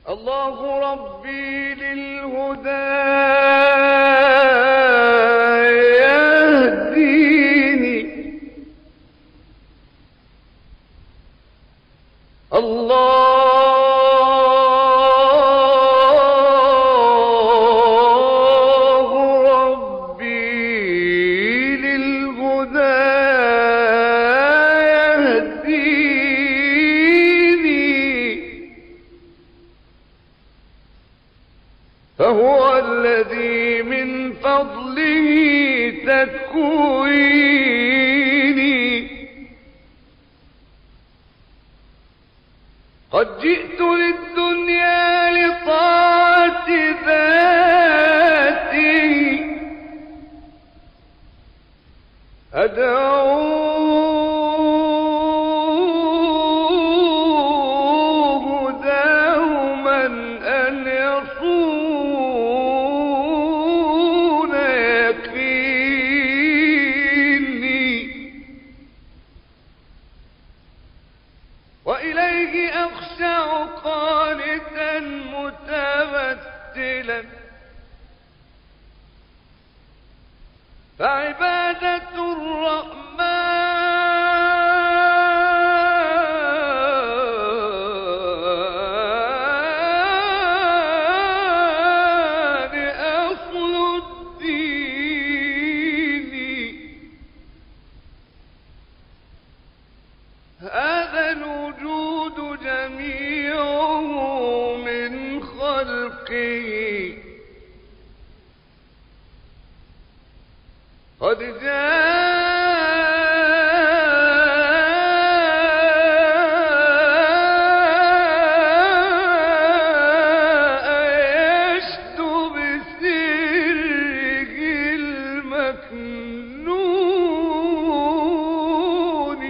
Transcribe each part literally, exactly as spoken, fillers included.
الله ربي للهدى يهديني، الله ربي للهدى فهو الذي من فضله تكويني. قد جئت للدنيا لطاعة ذاته أدعوه دوما أن يصون يقيني، وإليه أخشع قانتا متبتلا، فعبادة الرحمن أصل الدين. هذا الوجود جميعه من خلقه قد جاء يشدو بسره المكنون،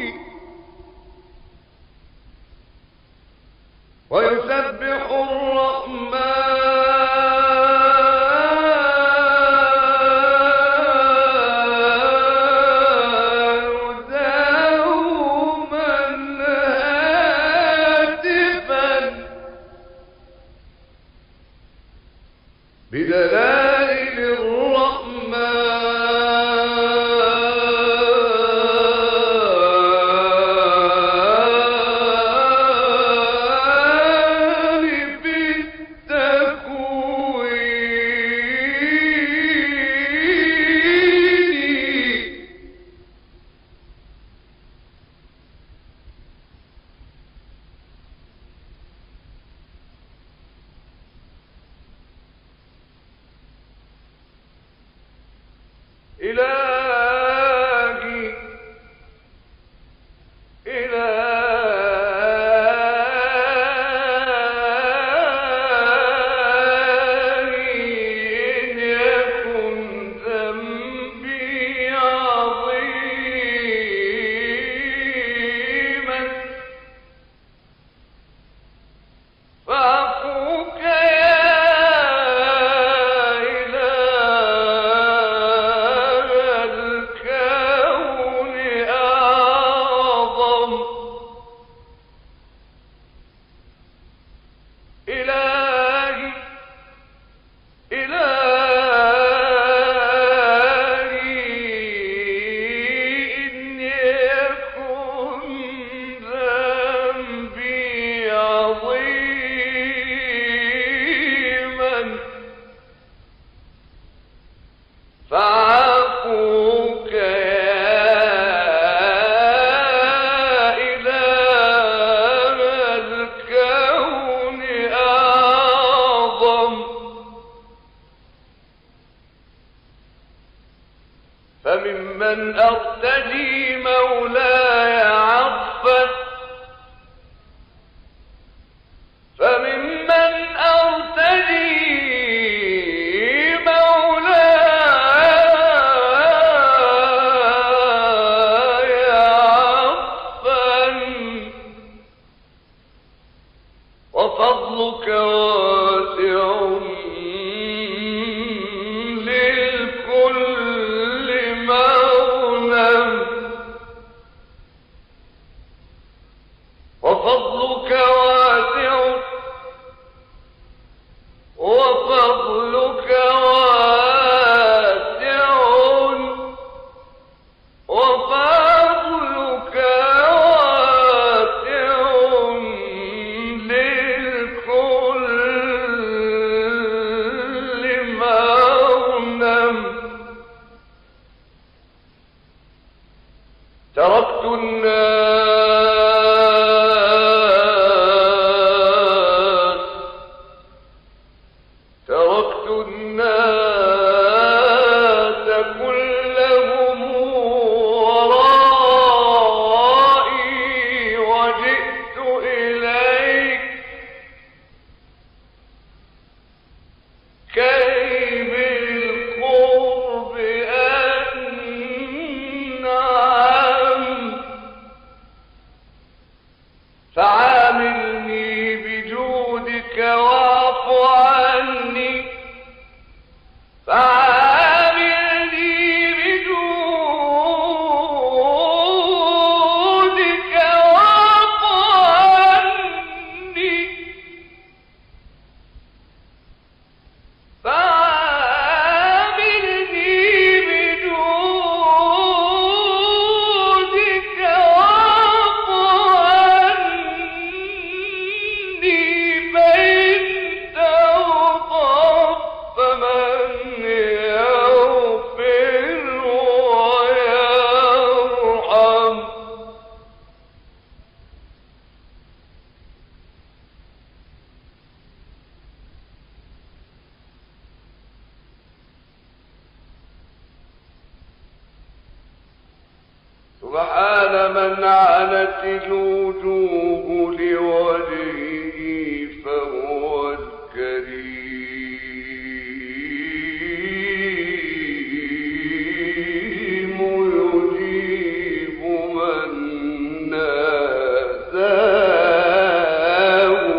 ويسبح الرحمن بدلائل الرحمن بالتكوين. إلهي إلهي إن يكن ذنبي عظيما فعفوك إلهي إلهي إن يكن ذنبي عظيما فعفوك فممن أرتجي مولاي عطفا فممن أرتجي مولاي عطفا وفضلك واسع وفضلك واسع كي بالقرب أنعم فعاملني بجودك واعف عني فعاملني بجودك واعف عني فعاملني بجودك واعف عني فإن تغضب فمن يغفر ويرحم سبحان من عنت الوجوه لوجهه فهو الكريم يجيب من ناداه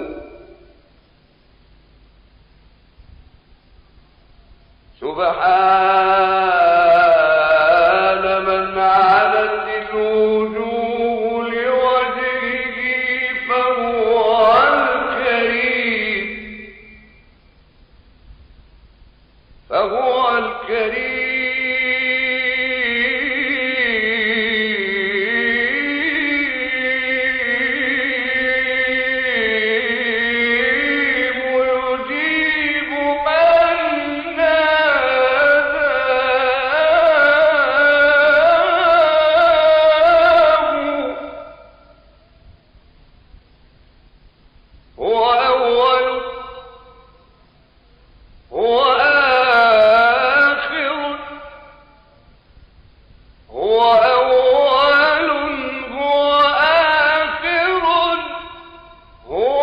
سبحان من عنت الوجوه لوجهه فهو الكريم فهو الكريم يجيب من ناداه هو أول هو آخر هو أول هو آخر هو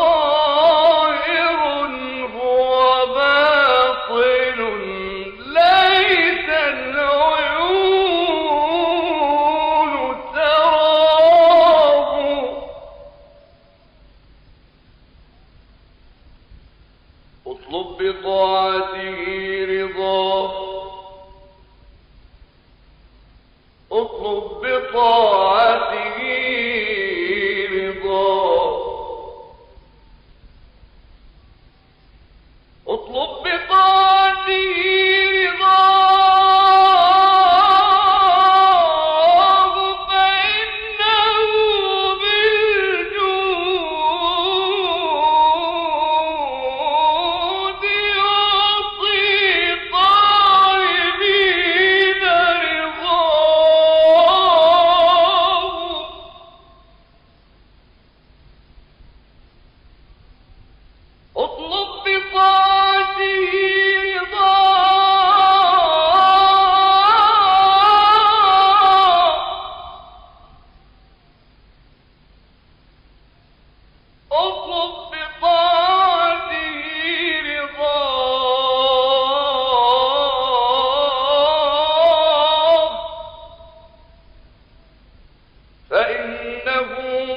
ظاهر هو باطن ليس العيون تراه اطلب بطاعته رضاه اطلب بطاعته رضاه اطلب بطاعته رضاه فإنه بالجود يعطي طالبين رضاه اطلب بطاعته رضاه اطلب بطاعته رضاه فإنه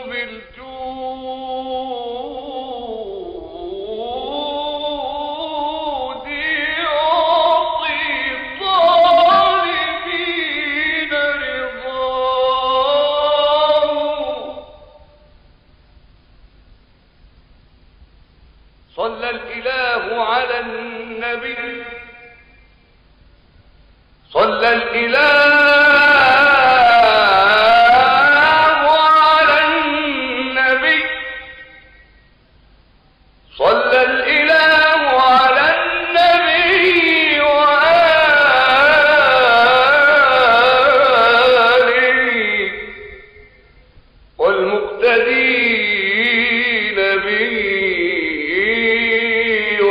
بالجود يعطي طالبين رضاه صلى الإله على النبي صلى الإله على النبي صلى الإله على النبي وآله والمقتدين به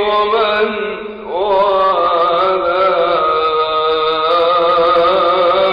ومن والاه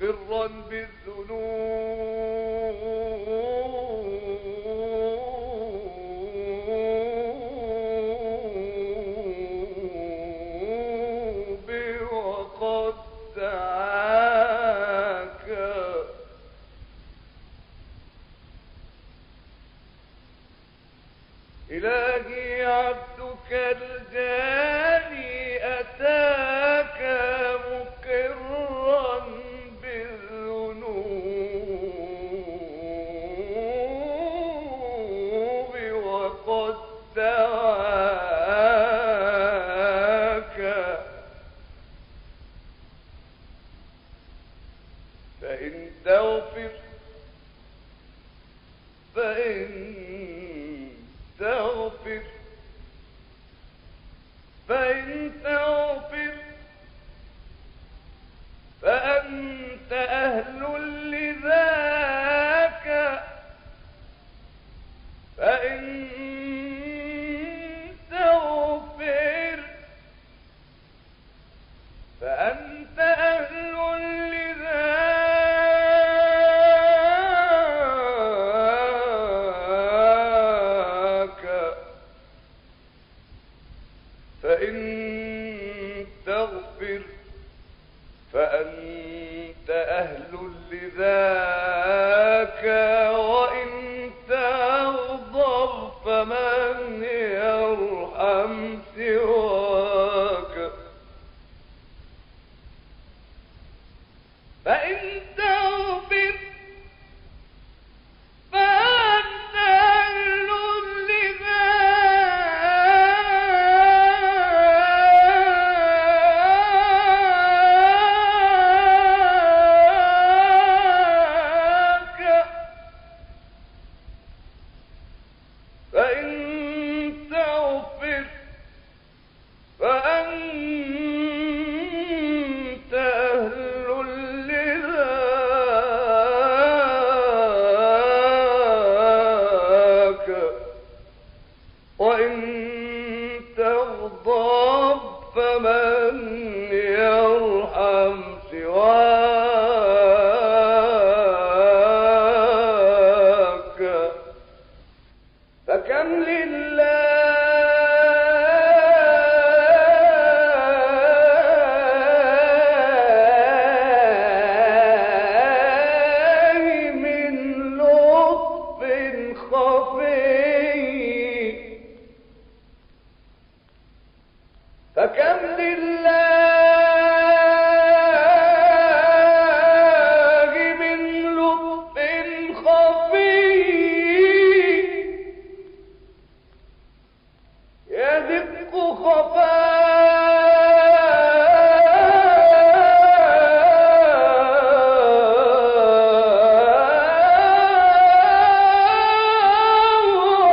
مقرا بالذنوب وقد دعاك. إلهي عبدك الجاني أتاك مقرا بالذنوب وقد دعاك. فإن تغفر فإن تغفر فإن تغفر فأنت أهل لذاك. فإن تغفر فأنت أهل لذاك. فإن تغفر فأنت أهل لذاك. وإن تغضب فمن يرحم سواك. فإن تغفر فأنت أهل لذاك. فإن تغفر فأنت أهل لذاك. وإن تغضب فمن يرحم سواك. فكم لله من لطف خفي. فكم لله من لطف خفي يدق خفاء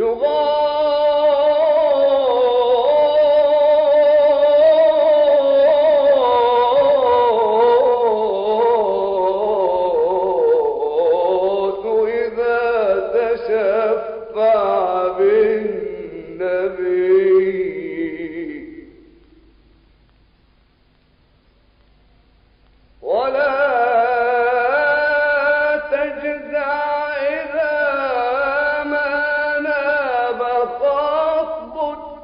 يغاث إذا تشفع بالنبي ولا تجزع إذا ما ناب خطب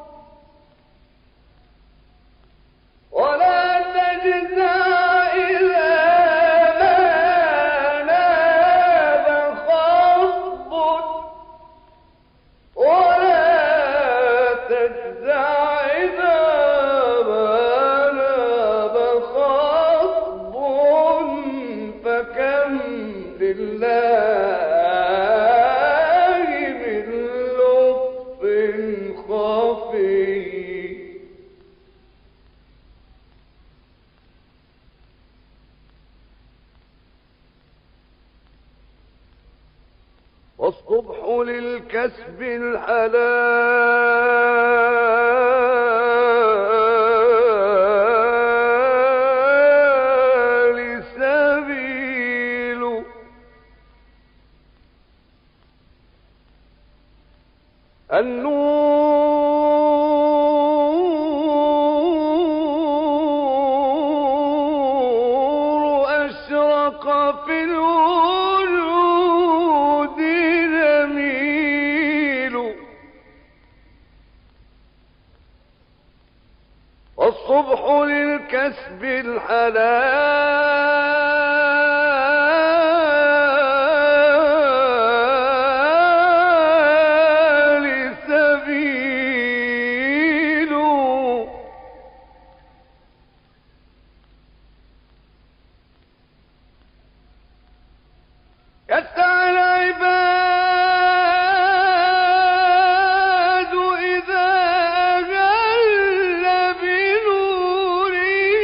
ولا تجزع إذا ما ناب خطب ولا تجزع إذا ما ناب خطب فكم لله من لطف خفي والصبح للكسب الحلال سبيل النور أشرق في الوجود جميل والصبح للكسب الحلال سبيل يسعى العباد إذا أجل بنوره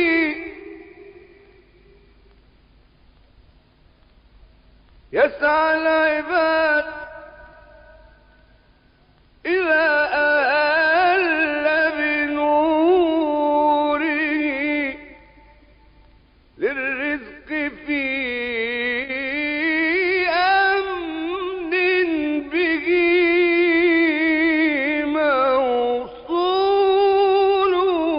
يسعى العباد إذا أهل بنوره للرزق في أمن به موصول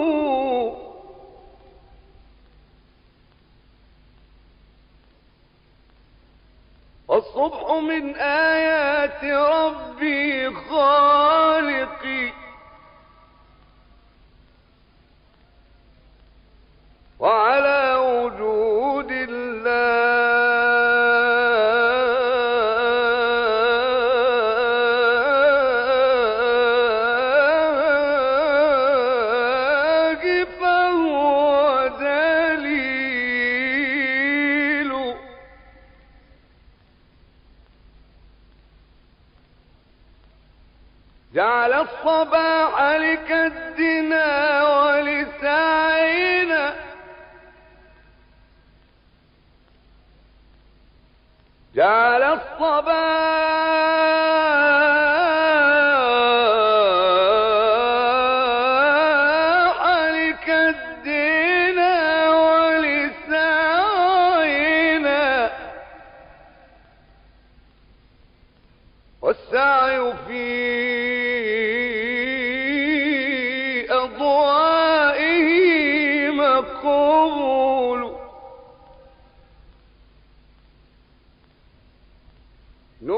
والصبح من آيات ربي خالقي وعلى وجود الله فهو دليل جعل الصباح لكدنا ولسعينا جعل الصباح لكدنا ولسعينا والسعي في أضوائه مقبول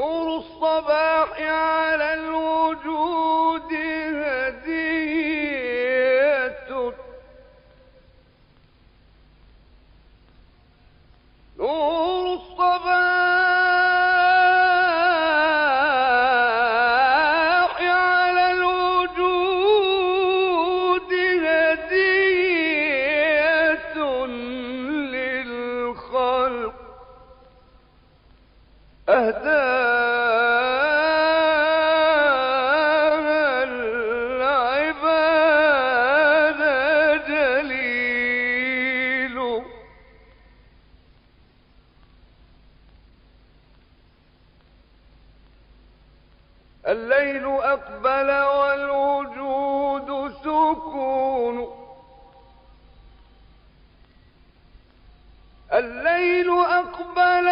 الليل أقبل والوجود سكون الليل أقبل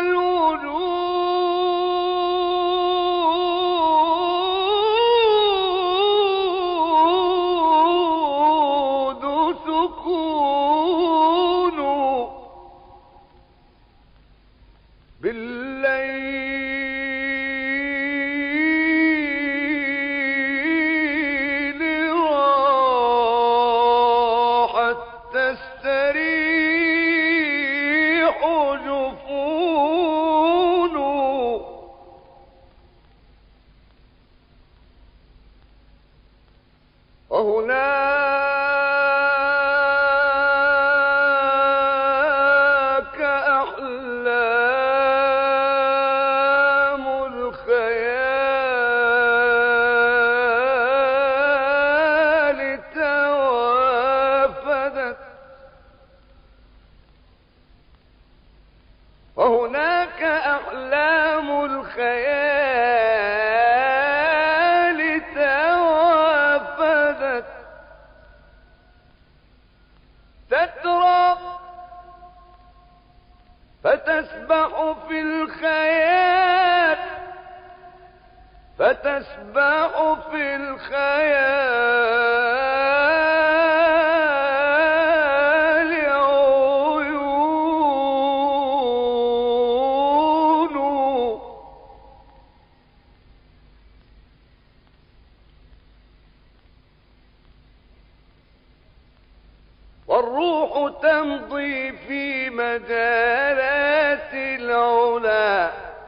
والوجود سكون بالليل راحت تستريح جفون وهناك أحلام الخيال توافدت وهناك أحلام الخيال توافدت تترى فتسبح في الخيال فتسبح في الخيال عيون والروح تمضي في مجالات العلا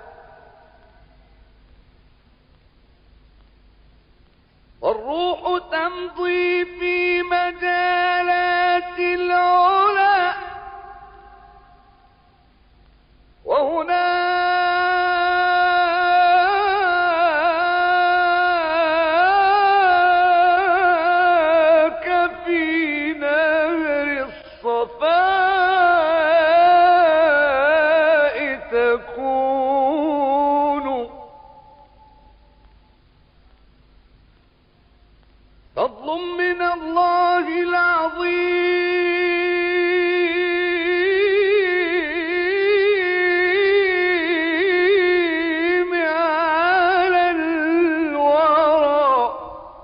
والروح تمضي في مجالات العلا وهناك في نهر الصفاء تكون فضل من الله العظيم على الورى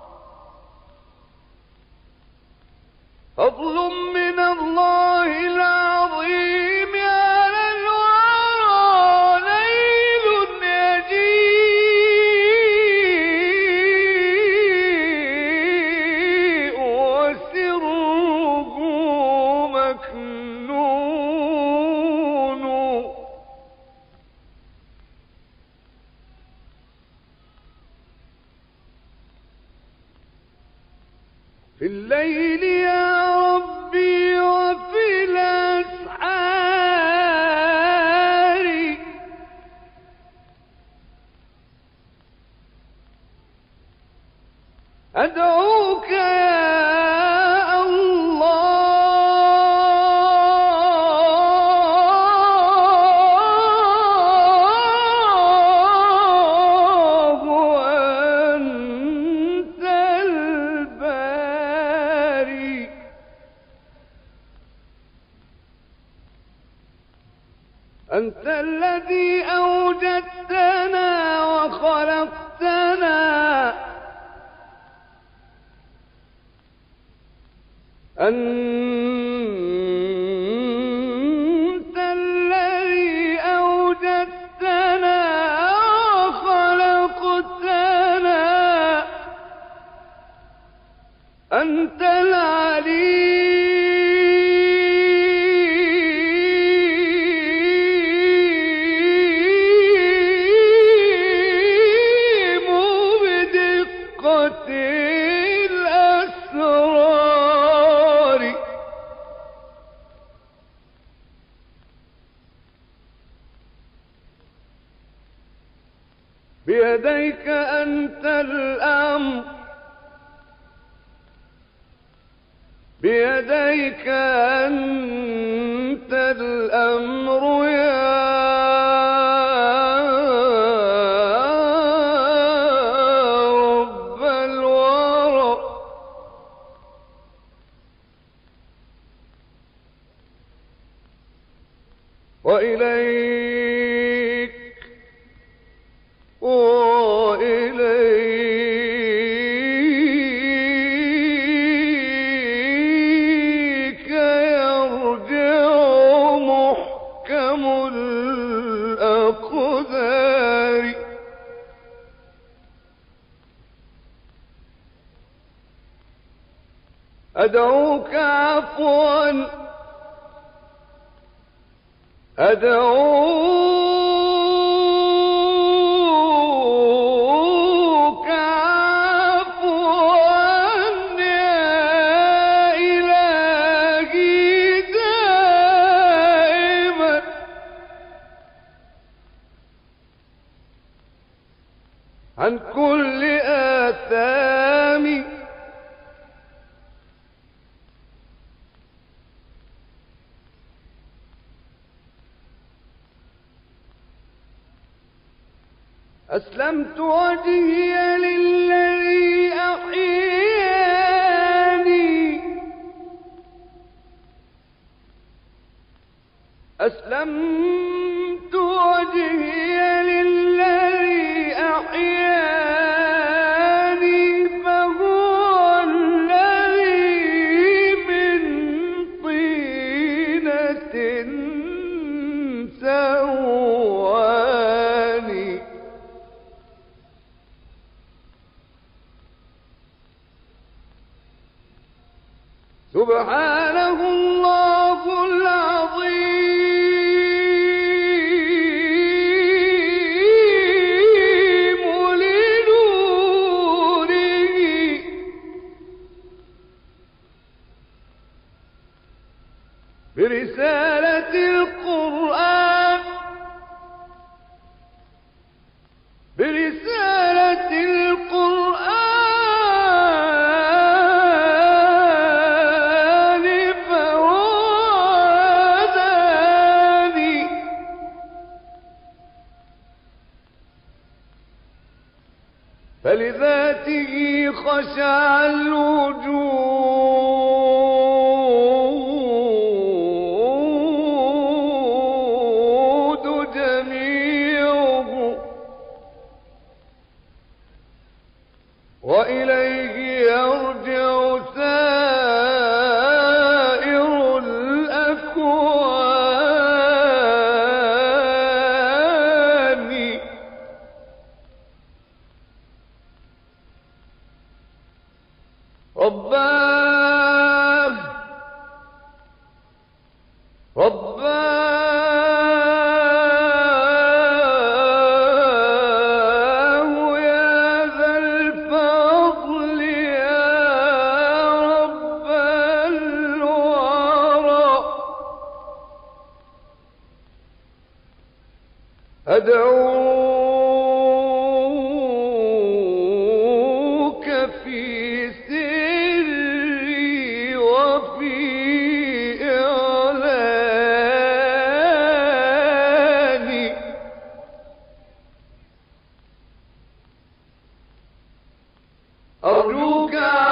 فضل من الله العظيم على الورى ليل يجيء وسره مكنون في الليل يا ربي وفي الأسحار أدعوك يا الله وأنت الباري أنت الذي أوجدتنا وخلقتنا أنت الذي أوجدتنا وخلقتنا أنت العليم بدقة الأسرار بيديك أنت الأمر بيديك أنت الأمر يا وإليك وإليك يرجع محكم الأقدار. أدعوك عفوا أدعوك عفوا يا إلهي دائما عن كل آثامي. أسلمت وجهي للذي أحياني أسلمت وجهي للذي أحياني فهو الذي من طينة سواني. سبحانه الله العظيم لنوره برسالة القرآن برسالة القرآن فلذاته خشع الوجود جميعه وإليه يرجع سائر الأكوان. رباه رباه يا ذا الفضل يا رب الورى أدعوك في سري وفي إعلاني. أرجوك